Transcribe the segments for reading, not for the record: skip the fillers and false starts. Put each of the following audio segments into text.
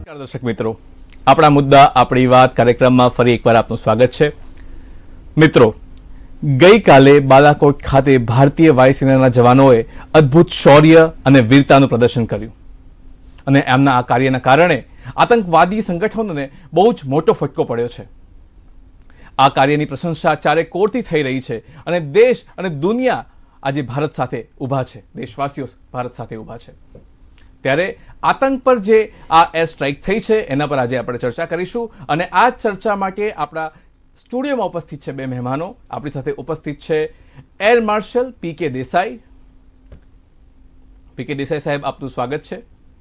નમસ્કાર દર્શક મિત્રો, આપણા મુદ્દા આપણી વાત કાર્યક્રમમાં ફરી એકવાર આપનું સ્વાગત છે. મિત્રો, ગઈકાલે બાલાકોટ ખાતે ભારતીય વાયુસેનાના જવાનોએ અદ્ભુત શૌર્ય અને વીરતાનું પ્રદર્શન કર્યું અને એમના આ કાર્યના કારણે આતંકવાદી સંગઠનોને બહુ જ મોટો ફટકો પડ્યો છે. આ કાર્યની પ્રશંસા ચારે કોરથી થઈ રહી છે અને દેશ અને દુનિયા આજે ભારત સાથે ઊભા છે, દેશવાસીઓ ભારત સાથે ઊભા છે. ત્યારે આતંક પર જે આ એર સ્ટ્રાઇક થઈ છે એના પર આજે આપણે ચર્ચા કરીશું અને આ ચર્ચા માટે આપણા સ્ટુડિયોમાં ઉપસ્થિત છે બે મહેમાનો. આપણી સાથે ઉપસ્થિત છે air marshal PK Desai. PK Desai સાહેબ, આપનું સ્વાગત છે.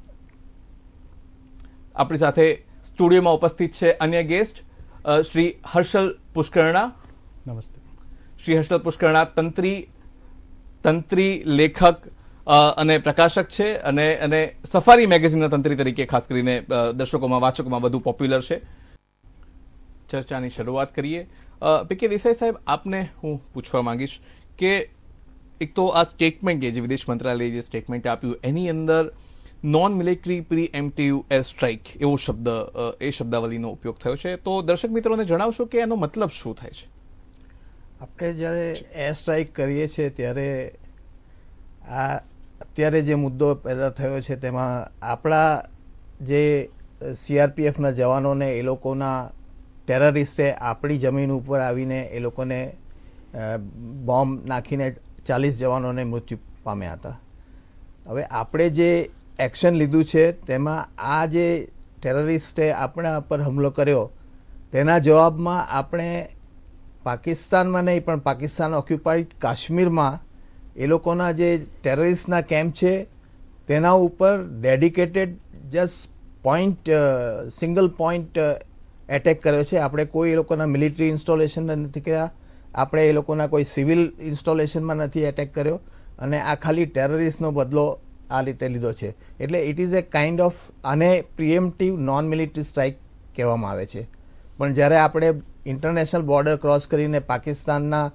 આપણી સાથે સ્ટુડિયોમાં ઉપસ્થિત છે અન્ય ગેસ્ટ શ્રી હર્ષલ પુષ્કરણા. નમસ્તે. શ્રી હર્ષલ પુષ્કરણા તંત્રી લેખક અને પ્રકાશક છે અને સફારી મેગેઝિનના તંત્રી તરીકે ખાસ કરીને દર્શકોમાં વાચકોમાં વધુ પોપ્યુલર છે. ચર્ચાની શરૂઆત કરીએ. પીકે દેસાઈ સાહેબ, આપને હું પૂછવા માંગીશ કે એક તો આ સ્ટેટમેન્ટ જે વિદેશ મંત્રાલયે જે સ્ટેટમેન્ટ આપ્યું એની અંદર non military preemptive air strike એવો શબ્દ એ શબ્દાવલીનો ઉપયોગ થયો છે. તો દર્શક મિત્રોને જણાવશો કે એનો મતલબ શું થાય છે? આપણે જ્યારે એર સ્ટ્રાઇક કરીએ છીએ ત્યારે આ અત્યારે જે મુદ્દો પેદા થયો છે તેમાં આપણા જે સીઆરપીએફના જવાનોને એ લોકોના ટેરરિસ્ટે આપણી જમીન ઉપર આવીને એ લોકોને બોમ્બ નાખીને 40 જવાનોને મૃત્યુ પામ્યા હતા. હવે આપણે જે એક્શન લીધું છે તેમાં આ જે ટેરરિસ્ટે આપણા પર હુમલો કર્યો તેના જવાબમાં આપણે પાકિસ્તાનમાં નહીં પણ પાકિસ્તાન ઓક્યુપાઈડ કાશ્મીરમાં એ લોકોના જે ટેરરિસ્ટના કેમ્પ છે તેના ઉપર dedicated just single point attack કર્યો છે. આપણે કોઈ એ લોકોના મિલિટરી ઇન્સ્ટોલેશન નથી કર્યા, આપણે એ લોકોના કોઈ સિવિલ ઇન્સ્ટોલેશનમાં નથી એટેક કર્યો અને આ ખાલી ટેરરિસ્ટનો બદલો આ રીતે લીધો છે. એટલે it is a kind of આને પ્રિએમ્પ્ટિવ નોન મિલિટરી સ્ટ્રાઇક કહેવામાં આવે છે. પણ જ્યારે આપણે ઇન્ટરનેશનલ બોર્ડર ક્રોસ કરીને પાકિસ્તાનના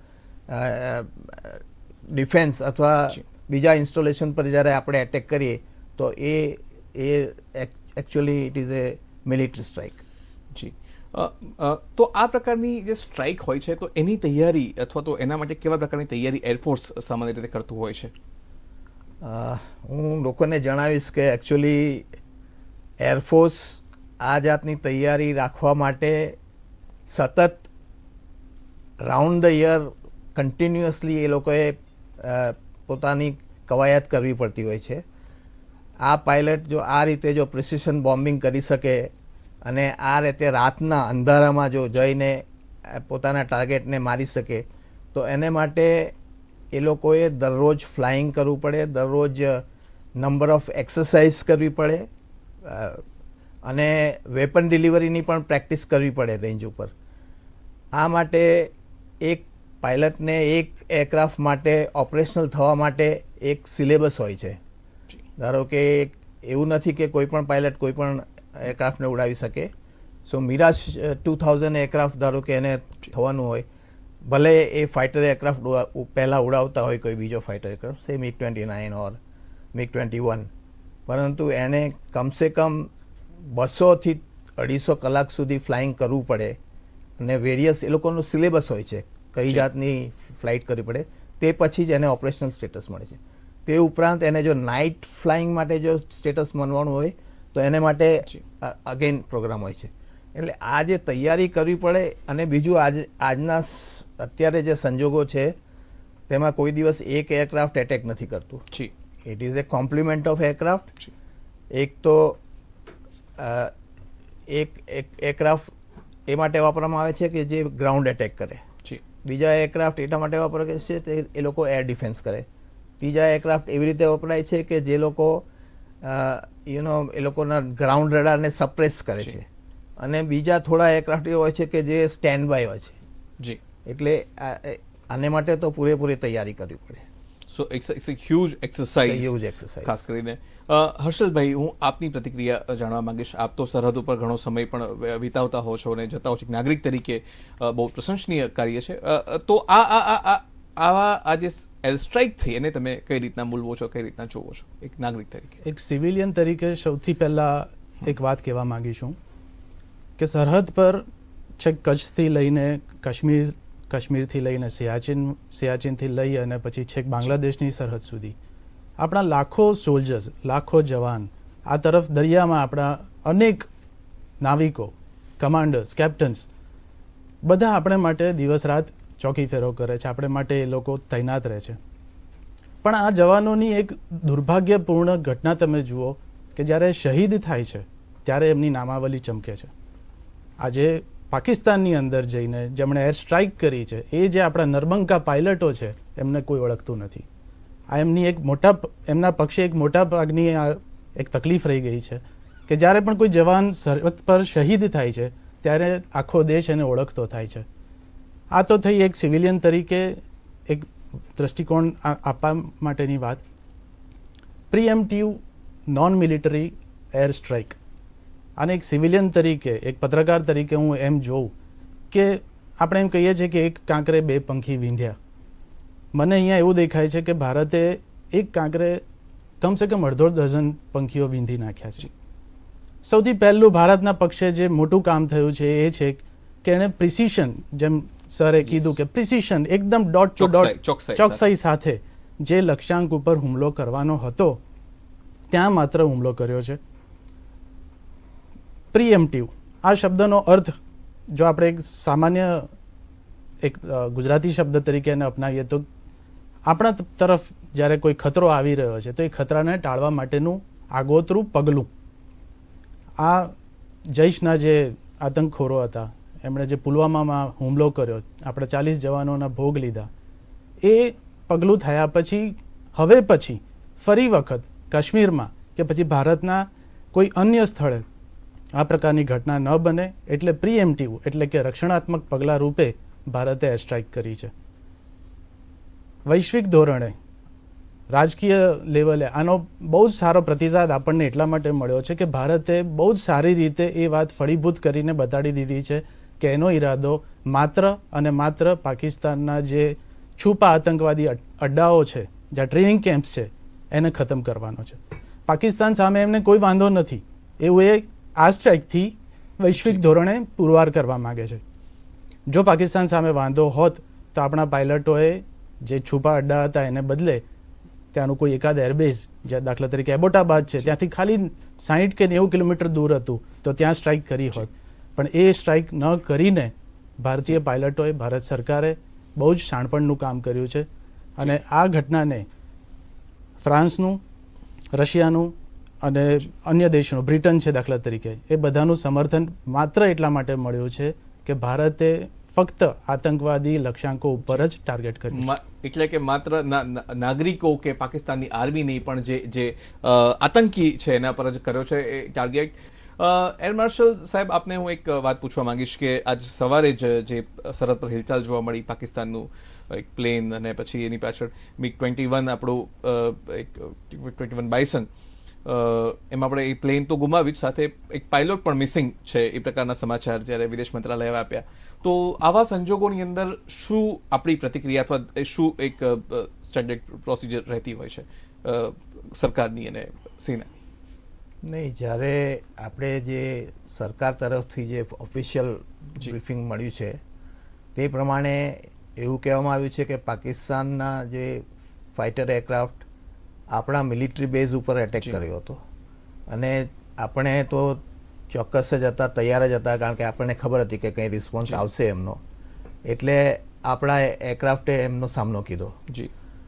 ડિફેન્સ અથવા બીજા ઇન્સ્ટોલેશન પર જ્યારે આપણે એટેક કરીએ તો એ actually it is a military strike. જી, તો આ પ્રકારની જે સ્ટ્રાઇક હોય છે તો એની તૈયારી અથવા તો એના માટે કેવા પ્રકારની તૈયારી એરફોર્સ સામાન્ય રીતે કરતું હોય છે? હું લોકોને જણાવીશ કે એકચ્યુઅલી એરફોર્સ આ જાતની તૈયારી રાખવા માટે સતત રાઉન્ડ ધ યર કન્ટિન્યુઅસલી એ લોકોએ પોતાની કવાયત કરવી પડતી હોય છે. આ પાયલટ જો આ રીતે જો પ્રિસિશન બોમ્બિંગ કરી શકે અને આ રીતે રાતના અંધારામાં જો જઈને પોતાના ટાર્ગેટને મારી શકે તો એને માટે એ લોકોએ દરરોજ ફ્લાઇંગ કરવું પડે, દરરોજ નંબર ઓફ એક્સરસાઇઝ કરવી પડે અને વેપન ડિલિવરીની પણ પ્રેક્ટિસ કરવી પડે રેન્જ ઉપર. આ માટે એક પાયલટને એક એરક્રાફ્ટ માટે ઓપરેશનલ થવા માટે એક સિલેબસ હોય છે. ધારો કે એવું નથી કે કોઈ પણ પાયલટ કોઈ પણ એરક્રાફ્ટને ઉડાવી શકે. સો મિરાજ 2000 એરક્રાફ્ટ ધારો કે એને થવાનું હોય, ભલે એ ફાઇટર એરક્રાફ્ટ પહેલાં ઉડાવતા હોય કોઈ બીજો ફાઇટર એરક્રાફ્ટ સે MiG-29 ઓર MiG-21, પરંતુ એને કમસે કમ 200 થી 250 કલાક સુધી ફ્લાઇંગ કરવું પડે અને વેરિયસ એ લોકોનું સિલેબસ હોય છે કઈ જાતની ફ્લાઇટ કરવી પડે, તે પછી જ એને ઓપરેશનલ સ્ટેટસ મળે છે. તે ઉપરાંત એને જો નાઇટ ફ્લાઇંગ માટે જો સ્ટેટસ મળવાનું હોય તો એને માટે અગેન પ્રોગ્રામ હોય છે. એટલે આ જે તૈયારી કરવી પડે અને બીજું આજના અત્યારે જે સંજોગો છે તેમાં કોઈ દિવસ એક એરક્રાફ્ટ એટેક નથી કરતું. It is a compliment of aircraft. એક તો એક એરક્રાફ્ટ એ માટે વાપરવામાં આવે છે કે જે ગ્રાઉન્ડ એટેક કરે, બીજા એરક્રાફ્ટ એટલા માટે વાપરે છે તે એ લોકો એર ડિફેન્સ કરે, ત્રીજા એરક્રાફ્ટ એવી રીતે વપરાય છે કે જે લોકો એ લોકોના ગ્રાઉન્ડ રડારને સપ્રેસ કરે છે અને બીજા થોડા એરક્રાફ્ટ એવા હોય છે કે જે સ્ટેન્ડ બાય હોય છે. જી, એટલે આને માટે તો પૂરેપૂરી તૈયારી કરવી પડે. So it's a huge exercise. ખાસ કરીને હર્ષલભાઈ, હું આપની પ્રતિક્રિયા જાણવા માંગીશ. આપ તો સરહદ ઉપર ઘણો સમય પણ વિતાવતા હો છો અને જતા હો છો. એક નાગરિક તરીકે બહુ પ્રશંસનીય કાર્ય છે. તો આ જે એર સ્ટ્રાઇક થઈ એને તમે કઈ રીતના મૂલવો છો, કઈ રીતના જોવો છો એક નાગરિક તરીકે? એક સિવિલિયન તરીકે સૌથી પહેલા એક વાત કહેવા માંગીશું કે સરહદ પર છેક કચ્છથી લઈને કાશ્મીરથી લઈને સિયાચીનથી લઈ અને પછી છેક બાંગ્લાદેશની સરહદ સુધી આપણા લાખો સોલ્જર્સ, લાખો જવાન, આ તરફ દરિયામાં આપણા અનેક નાવિકો, કમાન્ડર્સ, કેપ્ટન્સ બધા આપણે માટે દિવસ રાત ચોકી ફેરો કરે છે, આપણે માટે એ લોકો તૈનાત રહે છે. પણ આ જવાનોની એક દુર્ભાગ્યપૂર્ણ ઘટના તમે જુઓ કે જ્યારે શહીદ થાય છે ત્યારે એમની નામાવલી ચમકે છે. આજે પાકિસ્તાનની અંદર જઈને જેમણે એર સ્ટ્રાઇક કરી છે એ જે આપણા નરબંકા પાયલટો છે એમને કોઈ ઓળખતું નથી. આ એમની એમના પક્ષે એક મોટા ભાગની એક તકલીફ રહી ગઈ છે કે જ્યારે પણ કોઈ જવાન સરહદ પર શહીદ થાય છે ત્યારે આખો દેશ એને ઓળખતો થાય છે. આ તો થઈ એક સિવિલિયન તરીકે એક દ્રષ્ટિકોણ આપવા માટેની વાત. Preemptive non military air strike, અને એક સિવિલિયન તરીકે, એક પત્રકાર તરીકે હું એમ જોઉં કે આપણે એમ કહીએ છીએ કે એક કાંકરે બે પંખી વીંધ્યા. મને અહીંયા એવું દેખાય છે કે ભારતે એક કાંકરે કમસે કમ અડધો ડઝન પંખીઓ વીંધી નાખ્યા છે. સૌથી પહેલું ભારતના પક્ષે જે મોટું કામ થયું છે એ છે કે એણે પ્રિસિશન, જેમ સરે કીધું કે પ્રિસિશન, એકદમ ડોટ ટુ ડોટ ચોકસાઈ સાથે જે લક્ષ્યાંક ઉપર હુમલો કરવાનો હતો ત્યાં માત્ર હુમલો કર્યો છે. પ્રીએમ્પ્ટિવ આ શબ્દનો અર્થ જો આપણે એક સામાન્ય એક ગુજરાતી શબ્દ તરીકે એને અપનાવીએ તો આપણા તરફ જ્યારે કોઈ ખતરો આવી રહ્યો છે તો એ ખતરાને ટાળવા માટેનું આગોતરું પગલું. આ જૈશના જે આતંકખોરો હતા એમણે જે પુલવામામાં હુમલો કર્યો, આપણે 40 જવાનોના ભોગ લીધા, એ પગલું થયા પછી હવે પછી ફરી વખત કાશ્મીરમાં કે પછી ભારતના કોઈ અન્ય સ્થળે આ પ્રકારની ઘટના ન બને એટલે પ્રીએમ્પ્ટિવ એટલે કે રક્ષણાત્મક પગલા રૂપે ભારતે એર સ્ટ્રાઇક કરી છે. વૈશ્વિક ધોરણે, રાજકીય લેવલે આનો બહુ જ સારો પ્રતિસાદ આપણને એટલા માટે મળ્યો છે કે ભારતે બહુ જ સારી રીતે એ વાત ફળીભૂત કરીને બતાડી દીધી છે કે એનો ઈરાદો માત્ર અને માત્ર પાકિસ્તાનના જે છુપા આતંકવાદી અડ્ડાઓ છે, જ્યાં ટ્રેનિંગ કેમ્પ્સ છે, એને ખતમ કરવાનો છે. પાકિસ્તાન સામે એમને કોઈ વાંધો નથી, એવું એ આ સ્ટ્રાઇકથી વૈશ્વિક ધોરણે પુરવાર કરવા માંગે છે. જો પાકિસ્તાન સામે વાંધો હોત તો આપણા પાયલટોએ જે છુપા અડ્ડા હતા એને બદલે ત્યાંનું કોઈ એકાદ એરબેઝ, જ્યાં દાખલા તરીકે એબોટાબાદ છે, ત્યાંથી ખાલી 60 કે 90 કિલોમીટર દૂર હતું તો ત્યાં સ્ટ્રાઇક કરી હોત. પણ એ સ્ટ્રાઇક ન કરીને ભારતીય પાયલટોએ, ભારત સરકારે બહુ જ શાણપણનું કામ કર્યું છે. અને આ ઘટનાને ફ્રાન્સનું, રશિયાનું અને અન્ય દેશોનું, બ્રિટન છે દાખલા તરીકે, એ બધાનું સમર્થન માત્ર એટલા માટે મળ્યું છે કે ભારતે ફક્ત આતંકવાદી લક્ષ્યાંકો ઉપર જ ટાર્ગેટ કર્યું. એટલે કે માત્ર નાગરિકો કે પાકિસ્તાનની આર્મી નહીં પણ જે આતંકી છે એના પર જ કર્યો છે એ ટાર્ગેટ. એર માર્શલ સાહેબ, આપને હું એક વાત પૂછવા માંગીશ કે આજ સવારે જ જે સરહદ પર હિલચાલ જોવા મળી, પાકિસ્તાનનું એક પ્લેન અને પછી એની પાછળ MiG-21 આપણું એક MiG-21 બાયસન, એમાં આપણે એ પ્લેન તો ગુમાવ્યું જ, સાથે એક પાયલોટ પણ મિસિંગ છે એ પ્રકારના સમાચાર જ્યારે વિદેશ મંત્રાલયે આપ્યા. તો આવા સંજોગોની અંદર શું આપણી પ્રતિક્રિયા અથવા શું એક સ્ટેન્ડર્ડ પ્રોસિજર રહેતી હોય છે સરકારની અને સેનાની? નહીં, જ્યારે આપણે જે સરકાર તરફથી જે ઓફિશિયલ બ્રીફિંગ મળ્યું છે તે પ્રમાણે એવું કહેવામાં આવ્યું છે કે પાકિસ્તાનના જે ફાઇટર એરક્રાફ્ટ આપણા મિલિટરી બેઝ ઉપર એટેક કર્યો હતો અને આપણે તો ચોક્કસ જ હતા, તૈયાર જ હતા, કારણ કે આપણને ખબર હતી કે કંઈ રિસ્પોન્સ આવશે એમનો, એટલે આપણા એરક્રાફ્ટે એમનો સામનો કીધો. જી,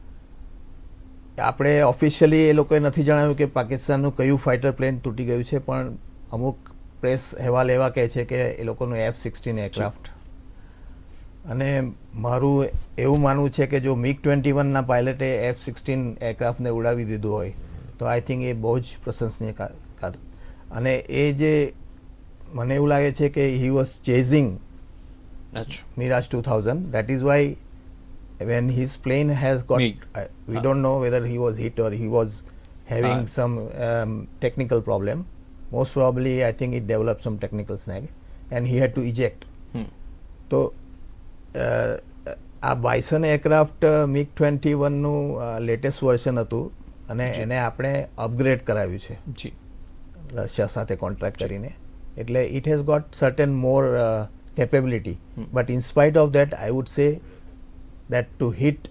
આપણે ઓફિશિયલી એ લોકોએ નથી જણાવ્યું કે પાકિસ્તાનનું કયું ફાઇટર પ્લેન તૂટી ગયું છે, પણ અમુક પ્રેસ અહેવાલ એવા કહે છે કે એ લોકોનું F-16 એરક્રાફ્ટ. અને મારું એવું માનવું છે કે જો MiG-21 ના પાયલટે F-16 એરક્રાફ્ટને ઉડાવી દીધું હોય તો આઈ થિંક એ બહુ જ પ્રશંસનીય. અને એ જે મને એવું લાગે છે કે he was chasing Mirage 2000, that is why when his plane has got we don't know whether he was hit or he was having some technical problem. Most probably I think it developed some technical snag and he had to eject. તો આ bison aircraft MiG-21 નું latest version હતું અને એને આપણે upgrade કરાવ્યું છે. જી, Russia સાથે કોન્ટ્રાક્ટ કરીને. એટલે it has got certain more capability, but in spite of that I would say that to hit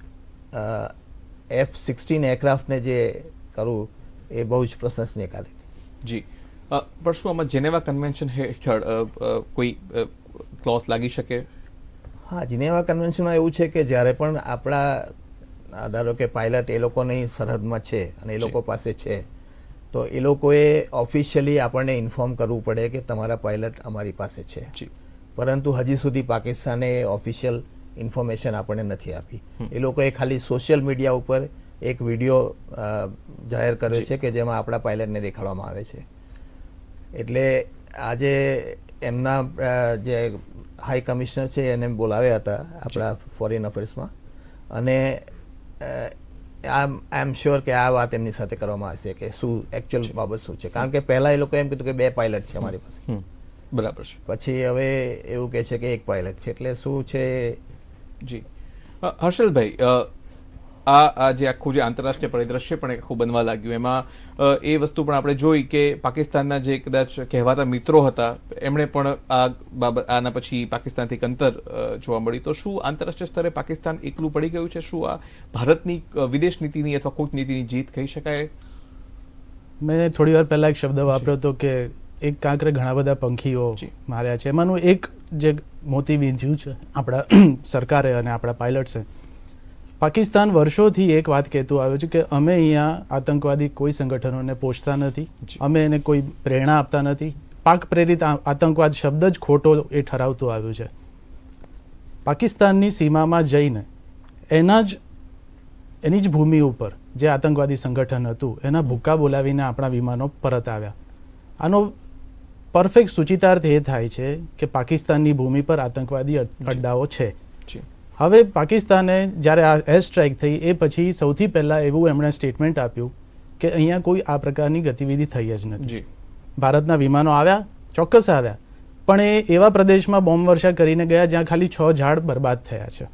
F-16 એરક્રાફ્ટને જે કરવું એ બહુ જ પ્રશંસનીય કાર્ય છે. જી, પણ શું આમાં જેનેવા કન્વેન્શન હેઠળ કોઈ ક્લોઝ લાગી શકે? હા, જીનેવા કન્વેન્શનમાં એવું છે કે જ્યારે પણ આપણા ધારો કે પાયલટ એ લોકોની સરહદમાં છે અને એ લોકો પાસે છે, તો એ લોકોએ ઓફિશિયલી આપણને ઇન્ફોર્મ કરવું પડે કે તમારા પાયલટ અમારી પાસે છે. પરંતુ હજી સુધી પાકિસ્તાને ઓફિશિયલ ઇન્ફોર્મેશન આપણને નથી આપી. એ લોકોએ ખાલી સોશિયલ મીડિયા ઉપર એક વિડીયો જાહેર કર્યો છે કે જેમાં આપણા પાયલટને દેખાડવામાં આવે છે. એટલે આજે એમના જે હાઈ કમિશનર છે એને બોલાવ્યા હતા આપણા ફોરેન અફેર્સમાં, અને આઈ એમ શ્યોર કે આ વાત એમની સાથે કરવામાં આવશે કે શું એકચ્યુઅલ બાબત શું છે. કારણ કે પહેલા એ લોકો એમ કીધું કે 2 પાયલટ છે અમારી પાસે, બરાબર છે. પછી હવે એવું કહે છે કે 1 પાયલટ છે. એટલે શું છે? જી, હર્ષલભાઈ, આ જે આખું જે આંતરરાષ્ટ્રીય પરિદ્રશ્ય પણ આખું બનવા લાગ્યું, એમાં એ વસ્તુ પણ આપણે જોઈ કે પાકિસ્તાનના જે કદાચ કહેવાતા મિત્રો હતા એમણે પણ આ બાબત આના પછી પાકિસ્તાનથી અંતર જોવા મળી. તો શું આંતરરાષ્ટ્રીય સ્તરે પાકિસ્તાન એકલું પડી ગયું છે? શું આ ભારતની વિદેશ નીતિની અથવા કૂટનીતિની જીત કહી શકાય? મેં થોડી વાર પહેલા એક શબ્દ વાપર્યો હતો કે એક કાંકરે ઘણા બધા પંખીઓ માર્યા છે. એમાંનું એક જે મોતી વીંધ્યું છે આપણા સરકારે અને આપણા પાયલટ્સે. પાકિસ્તાન વર્ષોથી એક વાત કહેતું આવ્યું છે કે અમે અહીંયા આતંકવાદી કોઈ સંગઠનોને પોષતા નથી, અમે એને કોઈ પ્રેરણા આપતા નથી. પાક પ્રેરિત આતંકવાદ શબ્દ જ ખોટો એ ઠરાવતું આવ્યું છે. પાકિસ્તાનની સીમામાં જઈને એની જ ભૂમિ ઉપર જે આતંકવાદી સંગઠન હતું એના ભૂક્કા બોલાવીને આપણા વિમાનો પરત આવ્યા. આનો પરફેક્ટ સૂચિતાર્થ એ થાય છે કે પાકિસ્તાનની ભૂમિ પર આતંકવાદી અડ્ડાઓ છે. હવે પાકિસ્તાને જ્યારે આ એર સ્ટ્રાઇક થઈ એ પછી સૌથી પહેલા એવું એમણે સ્ટેટમેન્ટ આપ્યું કે અહીંયા કોઈ આ પ્રકારની ગતિવિધિ થઈ જ નથી. ભારતના વિમાનો આવ્યા, ચોક્કસ આવ્યા, પણ એ એવા પ્રદેશમાં બોમ્બ વર્ષા કરીને ગયા જ્યાં ખાલી 6 ઝાડ બરબાદ થયા છે.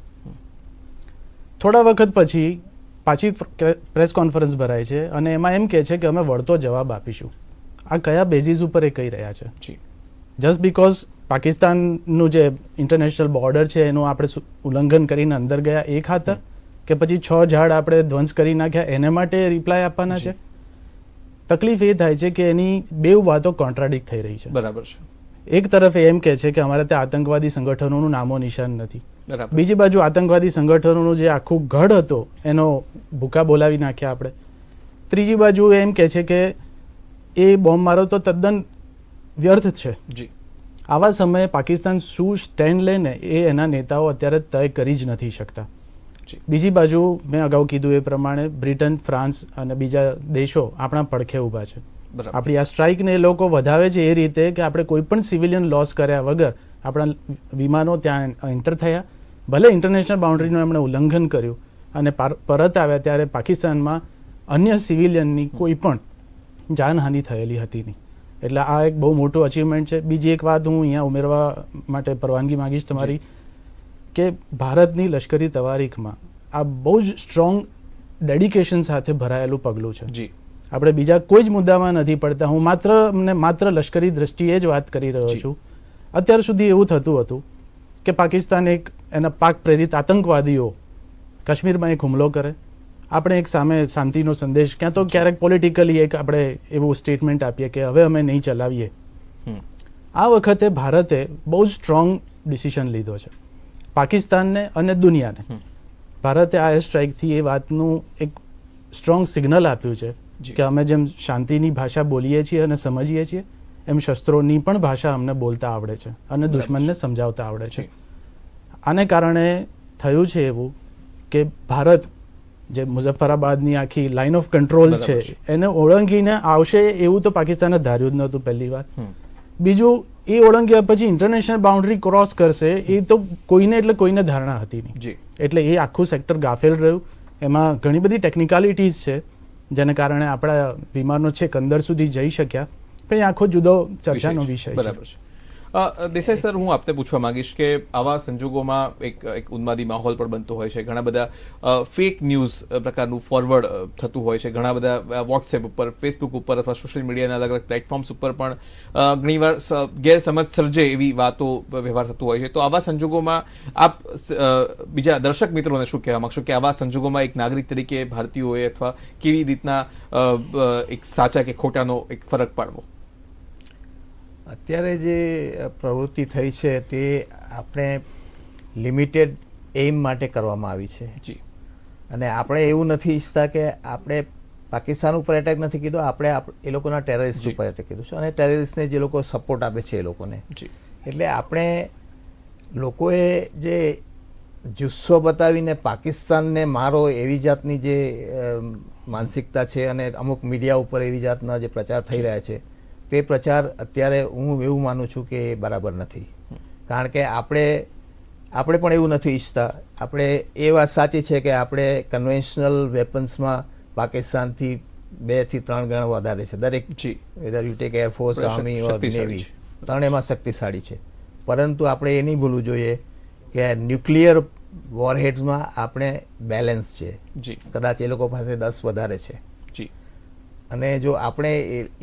થોડા વખત પછી પાછી પ્રેસ કોન્ફરન્સ ભરાય છે અને એમાં એમ કહે છે કે અમે વળતો જવાબ આપીશું. આ કયા બેઝિસ ઉપર એ કહી રહ્યા છે? જસ્ટ બીકોઝ પાકિસ્તાનનું જે ઇન્ટરનેશનલ બોર્ડર છે એનું આપણે ઉલ્લંઘન કરીને અંદર ગયા એ ખાતર, કે પછી 6 ઝાડ આપણે ધ્વંસ કરી નાખ્યા એને માટે રિપ્લાય આપવાના છે? તકલીફ એ થાય છે કે એની બે વાતો કોન્ટ્રાડિક્ટ થઈ રહી છે. બરાબર છે. એક તરફ એમ કહે છે કે અમારે ત્યાં આતંકવાદી સંગઠનોનું નામો નિશાન નથી, બીજી બાજુ આતંકવાદી સંગઠનોનું જે આખું ગઢ હતો એનો ભૂકા બોલાવી નાખ્યા આપણે. ત્રીજી બાજુ એમ કહે છે કે એ બોમ્બ મારો તો તદ્દન વ્યર્થ છે. આવા સમયે પાકિસ્તાન શું સ્ટેન્ડ લે ને એ એના નેતાઓ અત્યારે તય કરી જ નથી શકતા. બીજી બાજુ મેં અગાઉ કીધું એ પ્રમાણે બ્રિટન, ફ્રાન્સ અને બીજા દેશો આપણા પડખે ઊભા છે. આપણી આ સ્ટ્રાઇકને એ લોકો વધાવે છે એ રીતે કે આપણે કોઈ પણ સિવિલિયન લોસ કર્યા વગર આપણા વિમાનો ત્યાં એન્ટર થયા, ભલે ઇન્ટરનેશનલ બાઉન્ડ્રીનું એમણે ઉલ્લંઘન કર્યું અને પરત આવ્યા ત્યારે પાકિસ્તાનમાં અન્ય સિવિલિયનની કોઈ પણ જાનહાનિ થયેલી હતી નહીં. એટલે આ એક બહુ મોટું અચીવમેન્ટ છે. બીજી એક વાત હું અહીંયા ઉમેરવા માટે પરવાનગી માંગીશ તમારી, કે ભારતની લશ્કરી તવારીખમાં આ બહુ જ સ્ટ્રોંગ ડેડિકેશન સાથે ભરાયેલું પગલું છે. આપણે બીજા કોઈ જ મુદ્દામાં નથી પડતા. હું માત્ર લશ્કરી દ્રષ્ટિએ જ વાત કરી રહ્યો છું. અત્યાર સુધી એવું થતું હતું કે પાકિસ્તાન એના પાક પ્રેરિત આતંકવાદીઓ કાશ્મીરમાં એક હુમલો કરે, આપણે એક સામે શાંતિનો સંદેશ ક્યાં તો ક્યારેક પોલિટિકલી એક આપણે એવું સ્ટેટમેન્ટ આપીએ કે હવે અમે નહીં ચલાવીએ. આ વખતે ભારતે બહુ જ સ્ટ્રોંગ ડિસિઝન લીધો છે પાકિસ્તાનને અને દુનિયાને. ભારતે આ એર સ્ટ્રાઇકથી એ વાતનું એક સ્ટ્રોંગ સિગ્નલ આપ્યું છે કે અમે જેમ શાંતિની ભાષા બોલીએ છીએ અને સમજીએ છીએ એમ શસ્ત્રોની પણ ભાષા અમને બોલતા આવડે છે અને દુશ્મનને સમજાવતા આવડે છે. આને કારણે થયું છે એવું કે ભારત જે મુઝફ્ફરાબાદની આખી લાઇન ઓફ કંટ્રોલ છે એને ઓળંગીને આવશે એવું તો પાકિસ્તાને ધાર્યું જ નહોતું પહેલી વાર. બીજું, એ ઓળંગ્યા પછી ઇન્ટરનેશનલ બાઉન્ડ્રી ક્રોસ કરશે એ તો કોઈને ધારણા હતી નહીં. એટલે એ આખું સેક્ટર ગાફેલ રહ્યું. એમાં ઘણી બધી ટેકનિકાલિટીઝ છે જેને કારણે આપણા વિમાનો છેક અંદર સુધી જઈ શક્યા, પણ એ આખો જુદો ચર્ચાનો વિષય છે. દેસાઈ સર, હું આપને પૂછવા માંગીશ કે આવા સંજોગોમાં એક ઉન્માદી માહોલ પણ બનતો હોય છે, ઘણા બધા ફેક ન્યૂઝ પ્રકારનું ફોરવર્ડ થતું હોય છે, ઘણા બધા વોટ્સએપ ઉપર, ફેસબુક ઉપર અથવા સોશિયલ મીડિયાના અલગ અલગ પ્લેટફોર્મ્સ ઉપર પણ ઘણીવાર ગેરસમજ સર્જે એવી વાતો વ્યવહાર થતું હોય છે. તો આવા સંજોગોમાં આપ બીજા દર્શક મિત્રોને શું કહેવા માંગશો કે આવા સંજોગોમાં એક નાગરિક તરીકે ભારતીયોએ અથવા કેવી રીતના એક સાચા કે ખોટાનો એક ફરક પાડવો? અત્યારે જે પ્રવૃત્તિ થઈ છે તે આપણે લિમિટેડ એઇમ માટે કરવામાં આવી છે જી, અને આપણે એવું નથી ઈચ્છતા કે આપણે પાકિસ્તાન ઉપર એટેક નથી કીધો, આપણે એ લોકોના ટેરરિસ્ટ ઉપર એટેક કીધું છે, અને ટેરરિસ્ટને જે લોકો સપોર્ટ આપે છે એ લોકોને. એટલે આપણે લોકોએ જે જુસ્સો બતાવીને પાકિસ્તાનને મારો એવી જાતની જે માનસિકતા છે અને અમુક મીડિયા ઉપર એવી જાતના જે પ્રચાર થઈ રહ્યા છે તે પ્રચાર અત્યારે હું એવું માનું છું કે એ બરાબર નથી. કારણ કે આપણે પણ એવું નથી ઈચ્છતા. આપણે એ વાત સાચી છે કે આપણે કન્વેન્શનલ વેપન્સમાં પાકિસ્તાનથી 2 થી 3 ગણા વધારે છે. દરેક whether you take air force, army or navy, ત્રણેયમાં શક્તિશાળી છે. પરંતુ આપણે એ નહીં ભૂલવું જોઈએ કે ન્યુક્લિયર વોરહેડ્સમાં આપણે બેલેન્સ છે. કદાચ એ લોકો પાસે 10 વધારે છે. અને જો આપણે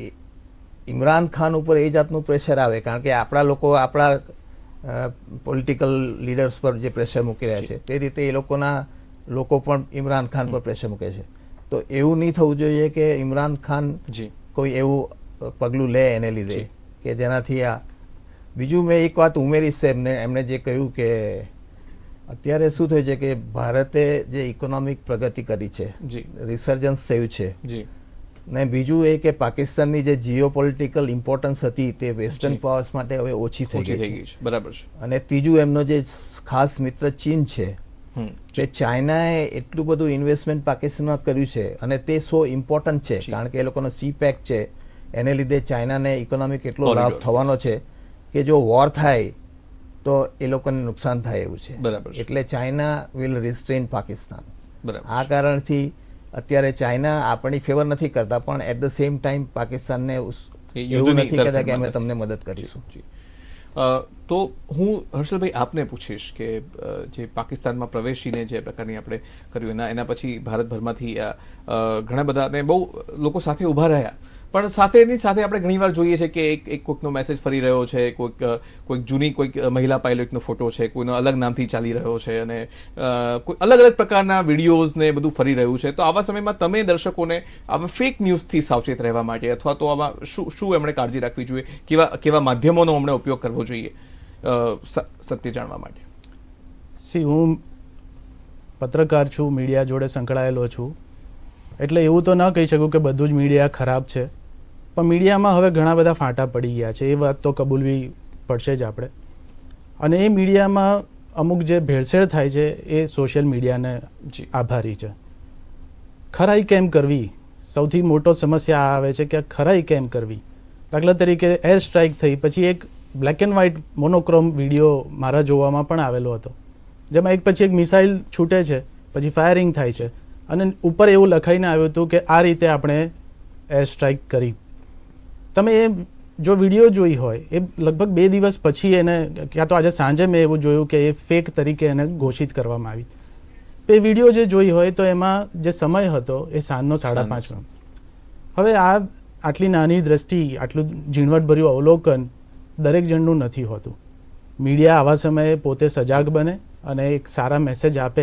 ઇમરાન ખાન ઉપર એ જાતનું પ્રેશર આવે, કારણ કે આપણા લોકો આપણા પોલિટિકલ લીડર્સ પર જે પ્રેશર મૂકી રહ્યા છે તે રીતે એ લોકોના લોકો પણ ઇમરાન ખાન પર પ્રેશર મૂકે છે. તો એવું નહીં થવું જોઈએ કે ઇમરાન ખાન કોઈ એવું પગલું લે એને લીધે કે જેનાથી આ. બીજું મેં એક વાત ઉમેરીશ, એમણે જે કહ્યું કે અત્યારે શું થયું છે કે ભારતે જે ઇકોનોમિક પ્રગતિ કરી છે, રિસર્જન્સ થયું છે, ને બીજું એ કે પાકિસ્તાનની જે જીઓપોલિટિકલ ઇમ્પોર્ટન્સ હતી તે વેસ્ટર્ન પાવર્સ માટે હવે ઓછી થઈ ગઈ છે. બરાબર છે. અને ત્રીજું એમનો જે ખાસ મિત્ર ચીન છે, તે ચાઇનાએ એટલું બધું ઇન્વેસ્ટમેન્ટ પાકિસ્તાનમાં કર્યું છે અને તે સો ઇમ્પોર્ટન્ટ છે કારણ કે એ લોકોનો CPEC છે, એને લીધે ચાઇનાને ઇકોનોમિક એટલો લાભ થવાનો છે કે જો વોર થાય તો એ લોકોને નુકસાન થાય એવું છે. એટલે ચાઇના વિલ રિસ્ટ્રેન પાકિસ્તાન. આ કારણથી અત્યારે ચાઇના આપણી ફેવર નથી કરતા, પણ એટ ધ સેમ ટાઈમ પાકિસ્તાનને એવું નથી કહેતા કે અમે તમને મદદ કરીશું. તો હું હર્ષલભાઈ આપને પૂછીશ કે જે પાકિસ્તાનમાં પ્રવેશીને જે પ્રકારની આપણે કર્યું એના પછી ભારતભરમાંથી ઘણા બધા અને બહુ લોકો સાથે ઉભા રહ્યા, પણ સાથેની સાથે આપણે ઘણીવાર જોઈએ છે કે એક કોઈકનો મેસેજ ફરી રહ્યો છે, કોઈક જૂની કોઈક મહિલા પાયલોટનો ફોટો છે, કોઈનો અલગ નામથી ચાલી રહ્યો છે અને કોઈ અલગ અલગ પ્રકારના વિડીયોઝ ને બધું ફરી રહ્યું છે. તો આવા સમયમાં તમે દર્શકોને આવા ફેક ન્યૂઝથી સાવચેત રહેવા માટે અથવા તો આમાં શું એમણે કાળજી રાખવી જોઈએ, કેવા માધ્યમોનો એમણે ઉપયોગ કરવો જોઈએ સત્ય જાણવા માટે? હું પત્રકાર છું, મીડિયા જોડે સંકળાયેલો છું, એટલે એવું તો ન કહી શકું કે બધું જ મીડિયા ખરાબ છે, પણ મીડિયામાં હવે ઘણા બધા ફાંટા પડી ગયા છે, એ વાત તો કબૂલવી પડશે જ આપણે. અને એ મીડિયામાં અમુક જે ભેળસેળ થાય છે એ સોશિયલ મીડિયાને આભારી છે. ખરાઈ કેમ કરવી, સૌથી મોટો સમસ્યા આવે છે કે ખરાઈ કેમ કરવી. દાખલા તરીકે એર સ્ટ્રાઇક થઈ પછી એક black and white monochrome video મારા જોવામાં પણ આવેલો હતો, જેમાં એક પછી એક મિસાઇલ છૂટે છે, પછી ફાયરિંગ થાય છે અને ઉપર એવું લખાઈને આવ્યું હતું કે આ રીતે આપણે એર સ્ટ્રાઇક કરી. તમે એ જો વિડીયો જોઈ હોય એ લગભગ 2 દિવસ પછી એને, ક્યાં તો આજે સાંજે મેં એવું જોયું કે એ ફેક તરીકે એને ઘોષિત કરવામાં આવી. એ વિડીયો જે જોઈ હોય તો એમાં જે સમય હતો એ સાંજનો 5:30. હવે આટલી નાની દ્રષ્ટિ, આટલું ઝીણવટભર્યું અવલોકન દરેક જણનું નથી હોતું. મીડિયા આવા સમયે પોતે સજાગ બને અને એક સારા મેસેજ આપે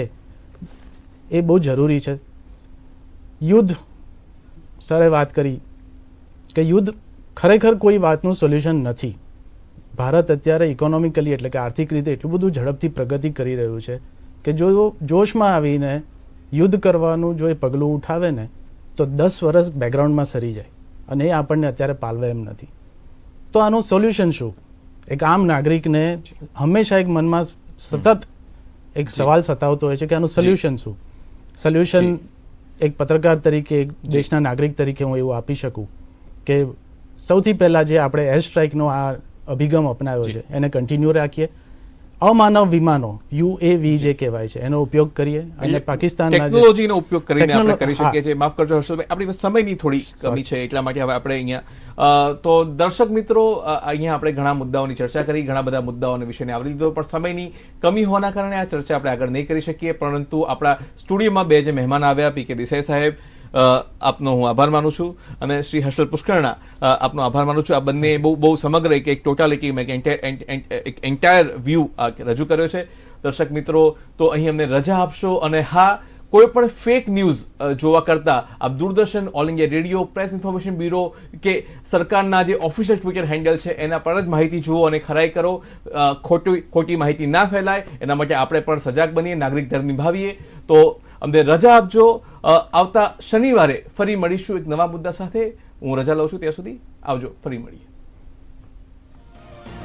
એ બહુ જરૂરી છે. યુદ્ધ, સરે વાત કરી કે યુદ્ધ ખરેખર કોઈ વાતનું સોલ્યુશન નથી. ભારત અત્યારે ઇકોનોમિકલી એટલે કે આર્થિક રીતે એટલું બધું ઝડપથી પ્રગતિ કરી રહ્યું છે કે જો જોશમાં આવીને યુદ્ધ કરવાનું જો એ પગલું ઉઠાવે ને તો 10 વર્ષ બેકગ્રાઉન્ડમાં સરી જાય, અને એ આપણને અત્યારે પાલવે એમ નથી. તો આનું સોલ્યુશન શું? એક આમ નાગરિકને હંમેશા એક મનમાં સતત એક સવાલ સતાવતો હોય છે કે આનું સોલ્યુશન શું. સોલ્યુશન એક પત્રકાર તરીકે, એક દેશના નાગરિક તરીકે હું એવું આપી શકું કે સૌથી પહેલા જે આપણે એર સ્ટ્રાઇકનો આ અભિગમ અપનાવ્યો છે એને કન્ટિન્યુ રાખીએ. અમાનવ વિમાનો UAV જે કહેવાય છે એનો ઉપયોગ કરીએ અને પાકિસ્તાનના ટેકનોલોજીનો ઉપયોગ કરીને આપણે કરી શકીએ છીએ. માફ કરજો હર્ષદભાઈ, આપણી સમયની થોડી કમી છે એટલા માટે હવે આપણે અહીંયા તો દર્શક મિત્રો અહીંયા આપણે ઘણા મુદ્દાઓની ચર્ચા કરી, ઘણા બધા મુદ્દાઓને વિષયને આવરી લીધો, પણ સમયની કમી હોવાના કારણે આ ચર્ચા આપણે આગળ નહીં કરી શકીએ. પરંતુ આપણા સ્ટુડિયોમાં બે જે મહેમાન આવ્યા, PK દેસાઈ સાહેબ, આપનો હું આભાર માનું છું, અને શ્રી હર્ષલ પુષ્કરણા, આપનો આભાર માનું છું. આ બંને બહુ સમગ્ર એક ટોટાલિટી એક એન્ટાયર વ્યૂ રજૂ કર્યો છે. દર્શક મિત્રો, તો અહીં અમને રજા આપશો, અને હા, કોઈ પણ ફેક ન્યૂઝ જોવા કરતા આપ Doordarshan, all India radio, press information bureau કે સરકારના જે ઓફિશિયલ ટ્વિટર હેન્ડલ છે એના પર જ માહિતી જુઓ અને ખરાઈ કરો. ખોટી માહિતી ના ફેલાય એના માટે આપણે પણ સજાગ બનીએ, નાગરિક ધર્મ નિભાવીએ. તો અમને રજા આપજો. આવતા શનિવારે ફરી મળીશું એક નવા મુદ્દા સાથે. હું રજા લઉં છું, ત્યાં સુધી આવજો, ફરી મળીએ.